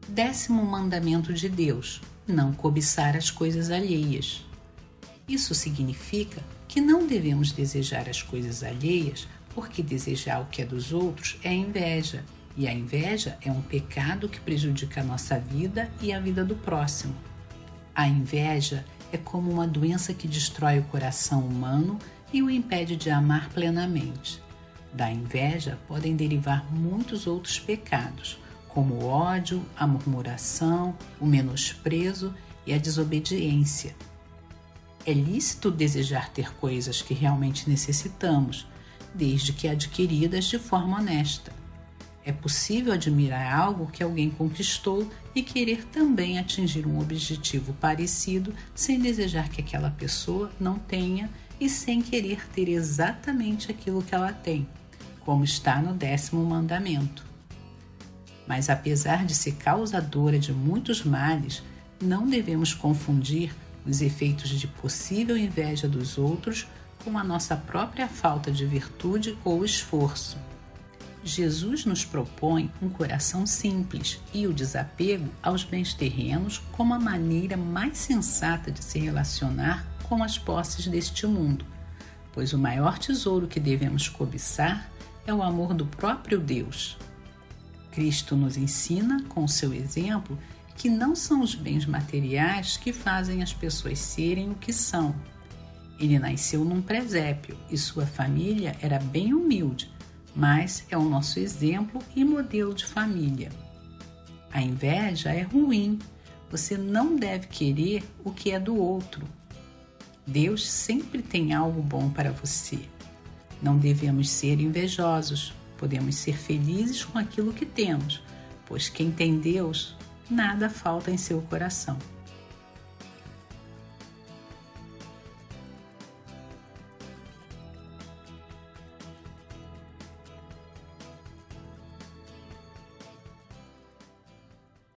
10º mandamento de Deus: não cobiçar as coisas alheias. Isso significa que não devemos desejar as coisas alheias, porque desejar o que é dos outros é inveja, e a inveja é um pecado que prejudica a nossa vida e a vida do próximo. A inveja é como uma doença que destrói o coração humano e o impede de amar plenamente. Da inveja podem derivar muitos outros pecados, como o ódio, a murmuração, o menosprezo e a desobediência. É lícito desejar ter coisas que realmente necessitamos, desde que adquiridas de forma honesta. É possível admirar algo que alguém conquistou e querer também atingir um objetivo parecido sem desejar que aquela pessoa não tenha e sem querer ter exatamente aquilo que ela tem, como está no 10º mandamento. Mas apesar de ser causadora de muitos males, não devemos confundir os efeitos de possível inveja dos outros com a nossa própria falta de virtude ou esforço. Jesus nos propõe um coração simples e o desapego aos bens terrenos como a maneira mais sensata de se relacionar com as posses deste mundo, pois o maior tesouro que devemos cobiçar é o amor do próprio Deus. Cristo nos ensina, com seu exemplo, que não são os bens materiais que fazem as pessoas serem o que são. Ele nasceu num presépio e sua família era bem humilde, mas é o nosso exemplo e modelo de família. A inveja é ruim. Você não deve querer o que é do outro. Deus sempre tem algo bom para você. Não devemos ser invejosos. Podemos ser felizes com aquilo que temos, pois quem tem Deus, nada falta em seu coração.